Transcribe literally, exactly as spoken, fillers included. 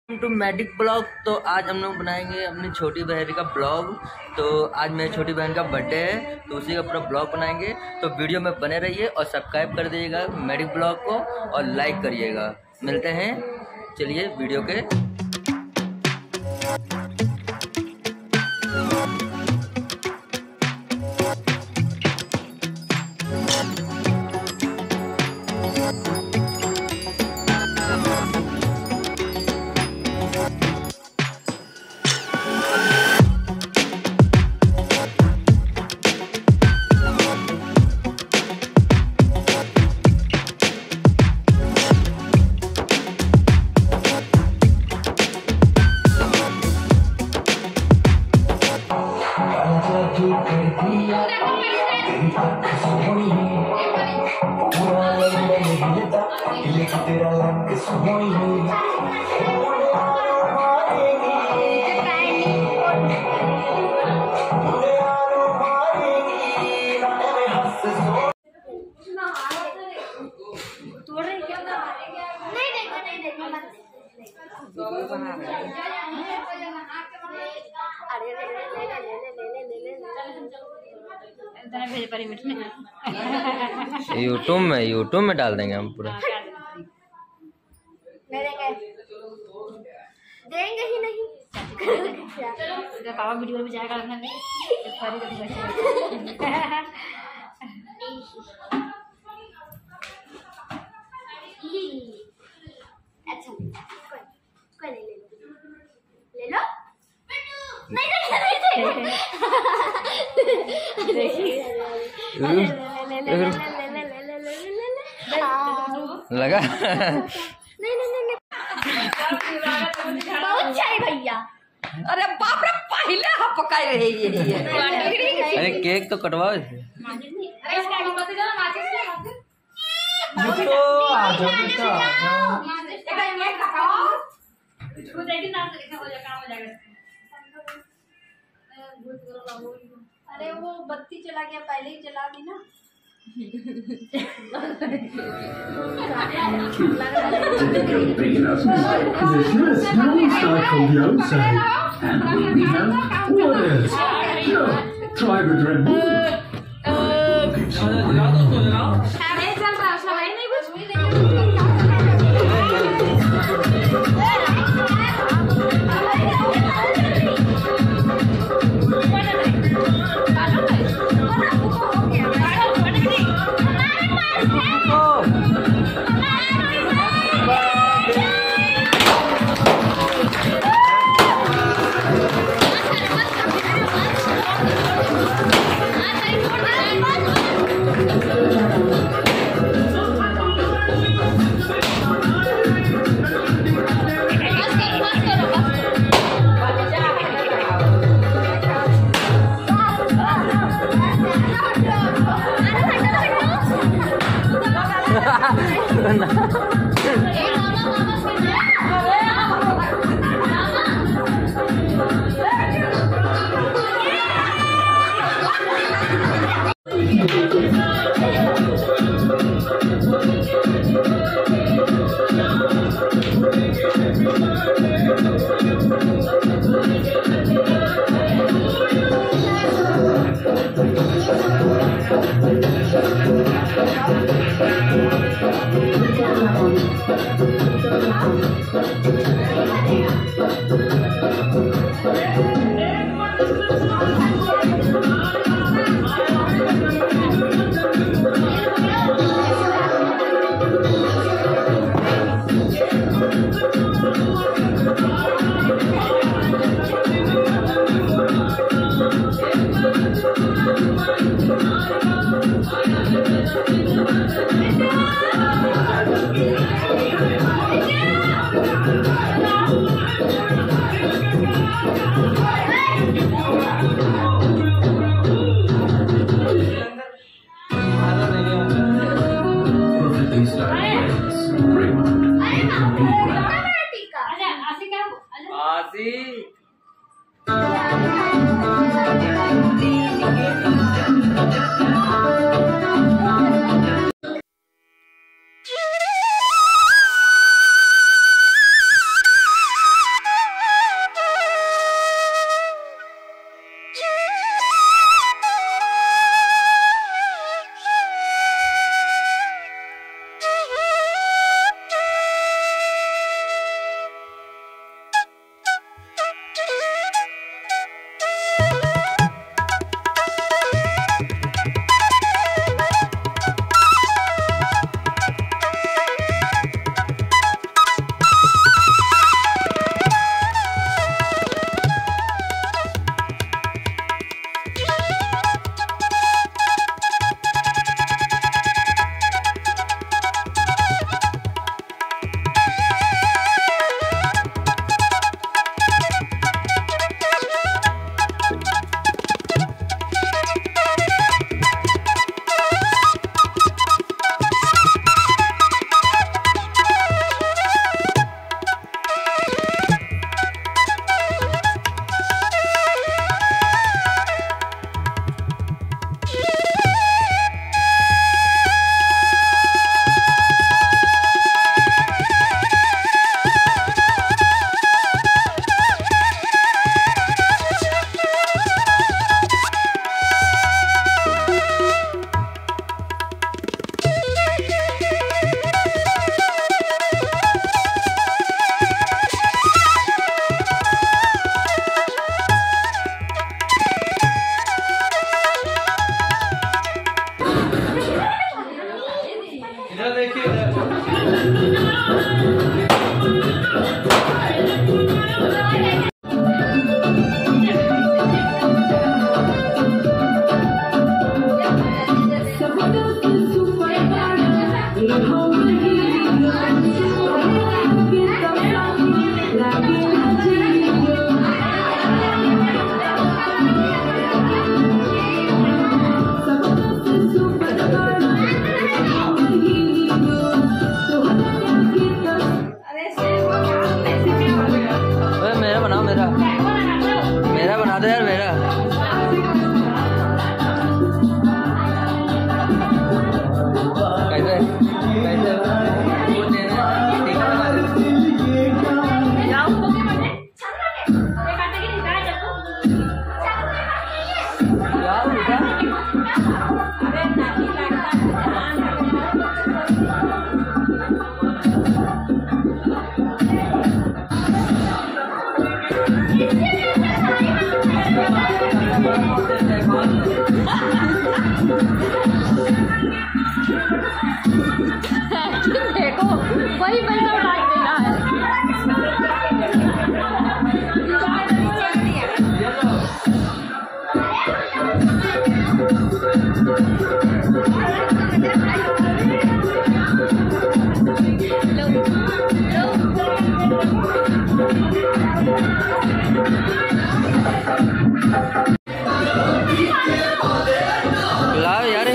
To मैडिक blog. तो आज हम लोग बनाएंगे अपनी छोटी बहन का ब्लॉग। तो आज मेरी छोटी बहन का बर्थडे है तो उसी का पूरा ब्लॉग बनाएंगे। तो वीडियो में बने रहिए और सब्सक्राइब कर दीजिएगा मैडिक ब्लॉग को और लाइक करिएगा। मिलते हैं, चलिए वीडियो के। यूट्यूब में यूट्यूब में डाल देंगे हम पूरा। देंगे ही नहीं। पापा वीडियो में जाएगा ना अच्छा कोई कोई नहीं, ले लो ले लो नहीं नहीं लगा नहीं नहीं बहुत चाहिए भैया। अरे बाप रे, पहले हम पकाए रहे ये। अरे केक तो कटवाओ इसे। अरे वो बत्ती चला गया, पहले ही जला दी ना। Big enough. There's no smell inside from the outside. And what we have? What else? No, try with Red Bull. मेरा बनाओ, मेरा मेरा बना दो यार, मेरा कैसे कैसे वो देना देखो वही पैसा उड़ा देना है। लाओ यार,